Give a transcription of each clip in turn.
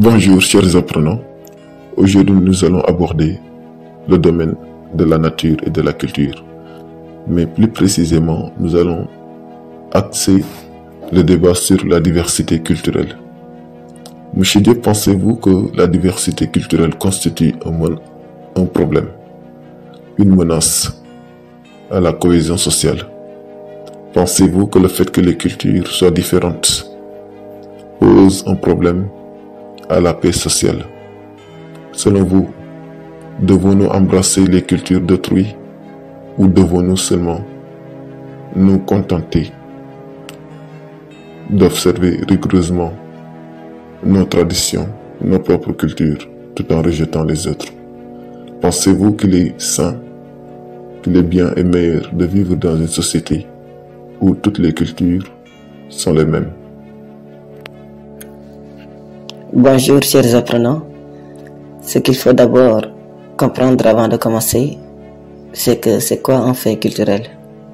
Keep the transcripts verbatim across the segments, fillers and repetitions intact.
Bonjour chers apprenants, aujourd'hui nous allons aborder le domaine de la nature et de la culture, mais plus précisément nous allons axer le débat sur la diversité culturelle. Monsieur Diop, pensez-vous que la diversité culturelle constitue un, un problème, une menace à la cohésion sociale? Pensez-vous que le fait que les cultures soient différentes pose un problème à la paix sociale? Selon vous, devons-nous embrasser les cultures d'autrui ou devons-nous seulement nous contenter d'observer rigoureusement nos traditions, nos propres cultures, tout en rejetant les autres? Pensez-vous qu'il est sain, qu'il est bien et meilleur de vivre dans une société où toutes les cultures sont les mêmes? Bonjour chers apprenants. Ce qu'il faut d'abord comprendre avant de commencer, c'est que c'est quoi un fait culturel?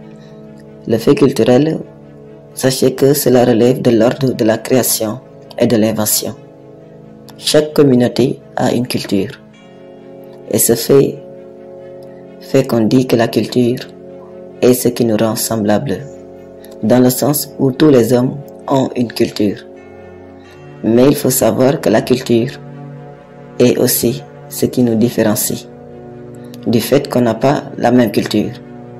Le fait culturel, sachez que cela relève de l'ordre de la création et de l'invention. Chaque communauté a une culture. Et ce fait fait qu'on dit que la culture est ce qui nous rend semblables, dans le sens où tous les hommes ont une culture. Mais il faut savoir que la culture est aussi ce qui nous différencie, du fait qu'on n'a pas la même culture.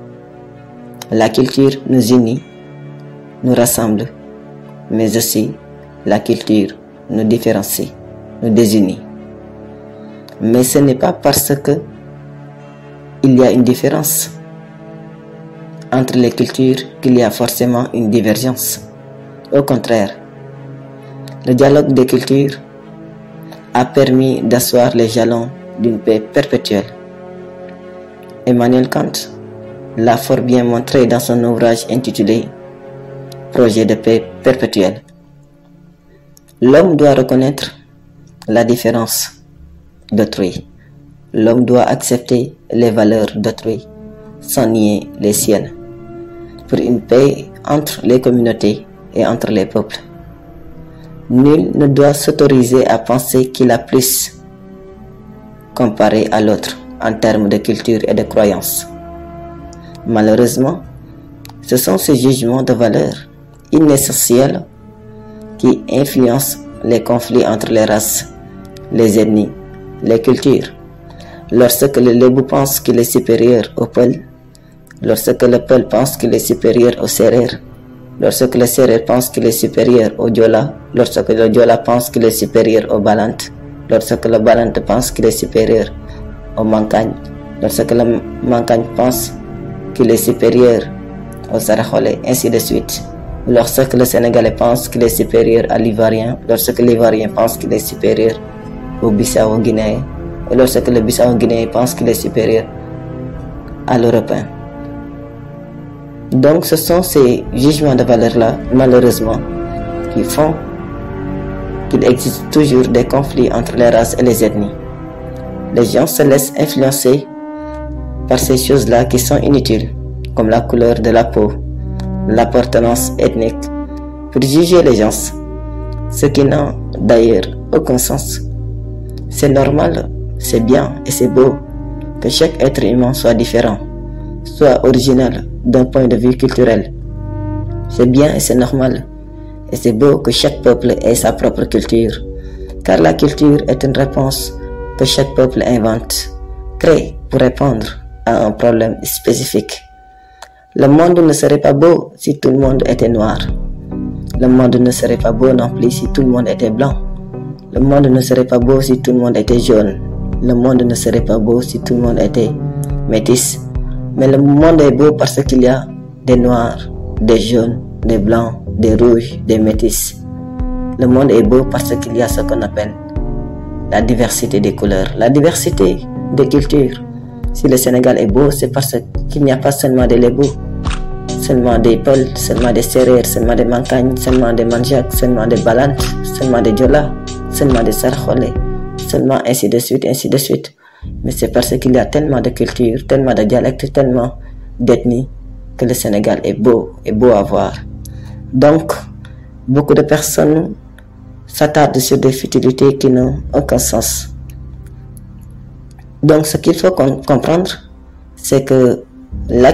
La culture nous unit, nous rassemble, mais aussi la culture nous différencie, nous désunit. Mais ce n'est pas parce que il y a une différence entre les cultures qu'il y a forcément une divergence. Au contraire, le dialogue des cultures a permis d'asseoir les jalons d'une paix perpétuelle. Emmanuel Kant l'a fort bien montré dans son ouvrage intitulé « Projet de paix perpétuelle ». L'homme doit reconnaître la différence d'autrui. L'homme doit accepter les valeurs d'autrui sans nier les siennes, pour une paix entre les communautés et entre les peuples. Nul ne doit s'autoriser à penser qu'il a plus comparé à l'autre en termes de culture et de croyance. Malheureusement, ce sont ces jugements de valeur inessentiels qui influencent les conflits entre les races, les ethnies, les cultures. Lorsque le Lébou pense qu'il est supérieur au Peul, lorsque le Peul pense qu'il est supérieur au Sérère, lorsque le Sérère pense qu'il est supérieur au Diola, lorsque le Diola pense qu'il est supérieur au Balante, lorsque le Balante pense qu'il est supérieur au Mancagne, lorsque le Mancagne pense qu'il est supérieur au Saraxolé, ainsi de suite. Lorsque le Sénégalais pense qu'il est supérieur à l'Ivoirien, lorsque l'Ivoirien pense qu'il est supérieur au Bissau-Guinéen, et lorsque le Bissau-Guinéen pense qu'il est supérieur à l'Européen. Donc ce sont ces jugements de valeur-là, malheureusement, qui font qu'il existe toujours des conflits entre les races et les ethnies. Les gens se laissent influencer par ces choses-là qui sont inutiles, comme la couleur de la peau, l'appartenance ethnique, pour juger les gens, ce qui n'a d'ailleurs aucun sens. C'est normal, c'est bien et c'est beau que chaque être humain soit différent, soit original d'un point de vue culturel. C'est bien et c'est normal et c'est beau que chaque peuple ait sa propre culture, car la culture est une réponse que chaque peuple invente, crée pour répondre à un problème spécifique. Le monde ne serait pas beau si tout le monde était noir. Le monde ne serait pas beau non plus si tout le monde était blanc. Le monde ne serait pas beau si tout le monde était jaune. Le monde ne serait pas beau si tout le monde était métis. Mais le monde est beau parce qu'il y a des noirs, des jaunes, des blancs, des rouges, des métis. Le monde est beau parce qu'il y a ce qu'on appelle la diversité des couleurs, la diversité des cultures. Si le Sénégal est beau, c'est parce qu'il n'y a pas seulement des Lébous, seulement des Peuls, seulement des Sérères, seulement des Mancagnes, seulement des Manjak, seulement des Balantes, seulement des Diola, seulement des Saraxolé, seulement ainsi de suite, ainsi de suite. Mais c'est parce qu'il y a tellement de cultures, tellement de dialectes, tellement d'ethnies que le Sénégal est beau, est beau à voir. Donc, beaucoup de personnes s'attarde sur des futilités qui n'ont aucun sens. Donc ce qu'il faut comprendre, c'est que la,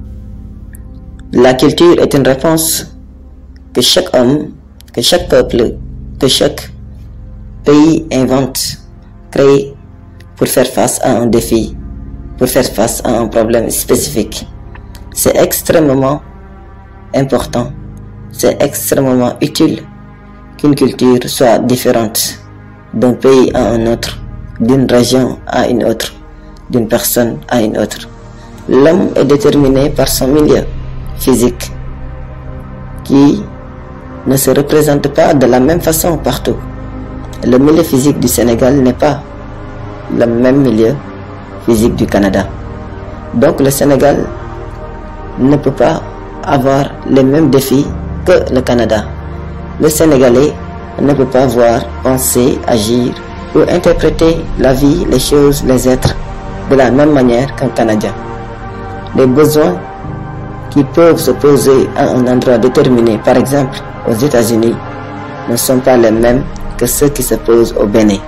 la culture est une réponse que chaque homme, que chaque peuple, que chaque pays invente, crée pour faire face à un défi, pour faire face à un problème spécifique. C'est extrêmement important, c'est extrêmement utile qu'une culture soit différente d'un pays à un autre, d'une région à une autre, d'une personne à une autre. L'homme est déterminé par son milieu physique qui ne se représente pas de la même façon partout. Le milieu physique du Sénégal n'est pas le même milieu physique du Canada. Donc le Sénégal ne peut pas avoir les mêmes défis que le Canada. Le Sénégalais ne peut pas voir, penser, agir ou interpréter la vie, les choses, les êtres de la même manière qu'un Canadien. Les besoins qui peuvent se poser à un endroit déterminé, par exemple aux États-Unis, ne sont pas les mêmes que ceux qui se posent au Bénin.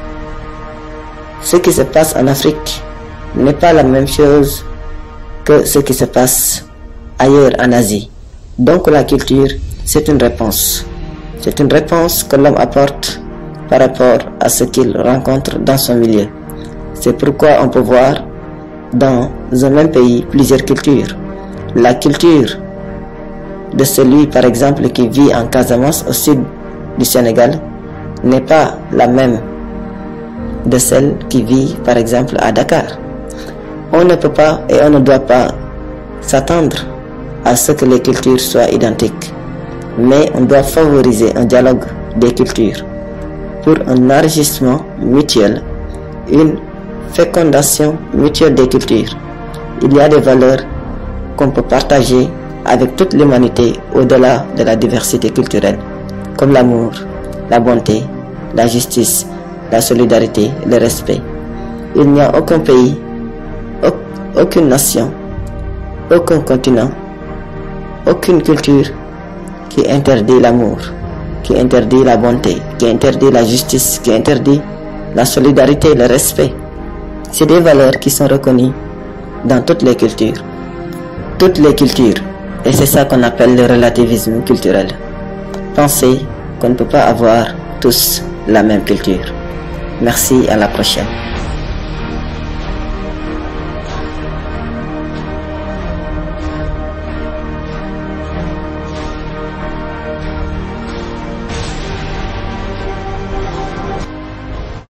Ce qui se passe en Afrique n'est pas la même chose que ce qui se passe ailleurs en Asie. Donc la culture, c'est une réponse. C'est une réponse que l'homme apporte par rapport à ce qu'il rencontre dans son milieu. C'est pourquoi on peut voir dans un même pays plusieurs cultures. La culture de celui, par exemple, qui vit en Casamance, au sud du Sénégal, n'est pas la même de celle qui vit, par exemple, à Dakar. On ne peut pas et on ne doit pas s'attendre à ce que les cultures soient identiques, mais on doit favoriser un dialogue des cultures pour un enrichissement mutuel, une fécondation mutuelle des cultures. Il y a des valeurs qu'on peut partager avec toute l'humanité au-delà de la diversité culturelle, comme l'amour, la bonté, la justice, la solidarité, le respect. Il n'y a aucun pays, aucune nation, aucun continent, aucune culture qui interdit l'amour, qui interdit la bonté, qui interdit la justice, qui interdit la solidarité, le respect. C'est des valeurs qui sont reconnues dans toutes les cultures. Toutes les cultures. Et c'est ça qu'on appelle le relativisme culturel. Penser qu'on ne peut pas avoir tous la même culture. Merci, à la prochaine.